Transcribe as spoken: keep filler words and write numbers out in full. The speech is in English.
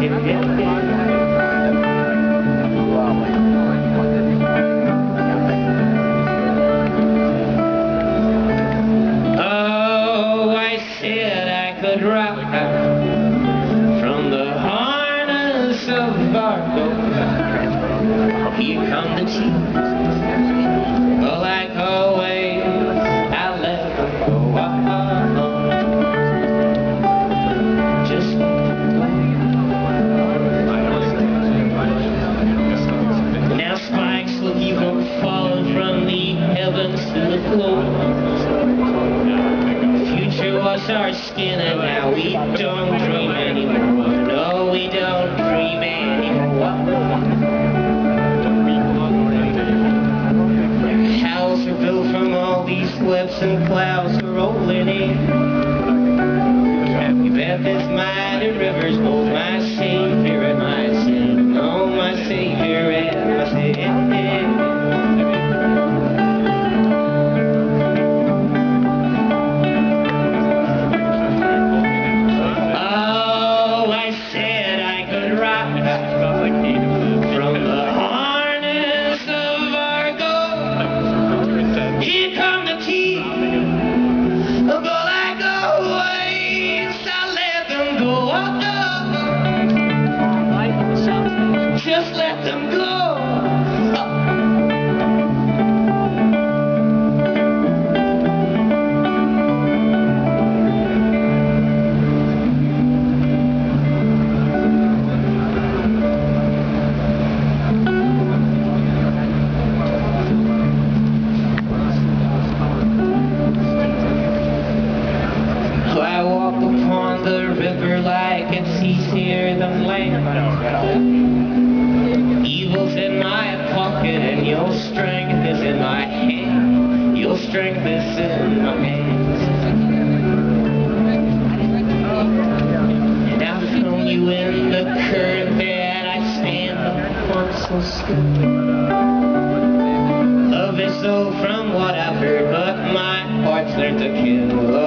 Oh, I said I could rock from the harness of Vargo. Here come the tears, but like always, I let them go. Just now spikes will keep on falling from the heavens to the floor. Future was our skin, and now we don't dream anymore. No, we don't dream anymore. Houses are built from all these webs and clouds rolling in. You bet this mighty river's both my savior and my sin. Oh, my savior and my sin. Just let them go. I walk upon the river like it's easier than land. Evil's in my pocket and your strength is in my hand. Your strength is in my hands. And I've thrown you in the current that I stand upon so still. Love is so from what I've heard, but my heart's learned to kill.